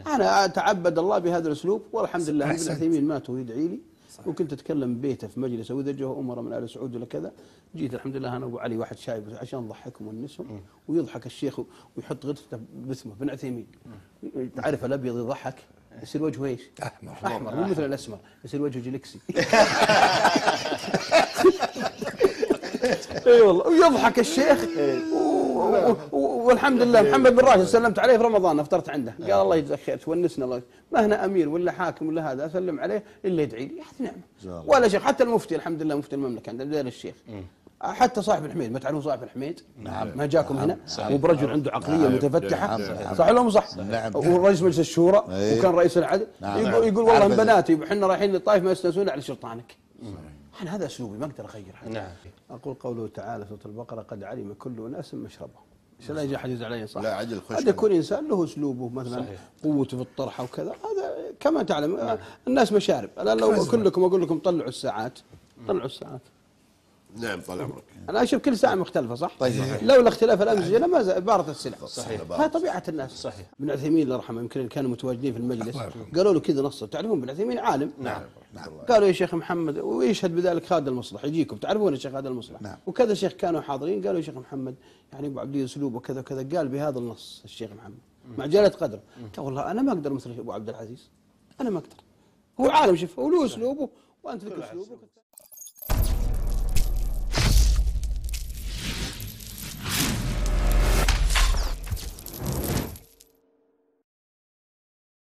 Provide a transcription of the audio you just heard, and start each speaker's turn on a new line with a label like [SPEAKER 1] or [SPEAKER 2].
[SPEAKER 1] انا اتعبد الله بهذا الاسلوب، والحمد لله ابن عثيمين مات ويدعي لي، وكنت اتكلم ببيته في مجلس، واذا جاء امراء من ال سعود ولا كذا، جيت الحمد لله انا ابو علي واحد شايب عشان نضحكهم ونسهم، ويضحك الشيخ ويحط غرفته باسمه ابن عثيمين. تعرف الابيض يضحك يصير وجهه ايش؟ احمر مو مثل الاسمر، يصير وجهه جلكسي. اي والله، ويضحك الشيخ. والحمد لله محمد بن راشد سلمت عليه في رمضان، افطرت عنده، قال الله يجزاك خير تونسنا الله، ما هنا امير ولا حاكم ولا هذا اسلم عليه الا يدعي لي، نعمه. ولا شيخ، حتى المفتي الحمد لله مفتي المملكه عندنا غير الشيخ، حتى صاحب الحميد، ما تعرفون صاحب الحميد؟ نعم. ما جاكم هنا؟ وبرجل عنده عقليه متفتحه، صح ولا مو صح؟ نعم. ورئيس مجلس الشورى، وكان رئيس العدل، يقول والله بناتي احنا رايحين للطائف ما يستانسون على شرطانك. أنا هذا أسلوبي ما أقدر أغير هذا. نعم. أقول قوله تعالى في سورة البقرة قد علم كل أناس مشربه. عشان لا يجي أحد يزعل علي، صح؟ لا عجل خش. قد يكون إنسان له أسلوبه مثلا، صحيح. قوته في الطرح وكذا، هذا كما تعلم. نعم. الناس مشارب. الآن لو كلكم أقول لكم طلعوا الساعات، طلعوا الساعات. نعم طال عمرك. أنا أشوف كل ساعة مختلفة، صح؟ طيب. لولا اختلاف الأمزجة لما بارت السلع. صحيح. هاي طبيعة الناس. صحيح. ابن عثيمين الله يرحمه يمكن كانوا متواجدين في المجلس، قالوا له كذا نص، تعرفون ابن عثيمين عالم. نعم. قالوا يا شيخ محمد، ويشهد بذلك خالد المصلح، يجيكم تعرفون الشيخ خالد المصلح. نعم. وكذا شيخ كانوا حاضرين، قالوا يا شيخ محمد يعني ابو عبد اسلوبه وكذا وكذا، قال بهذا النص الشيخ محمد مع جلاله قدره. قال والله انا ما اقدر مثل ابو عبد العزيز، انا ما اقدر. هو عالم، شوف هو له اسلوبه وانت لك اسلوبك.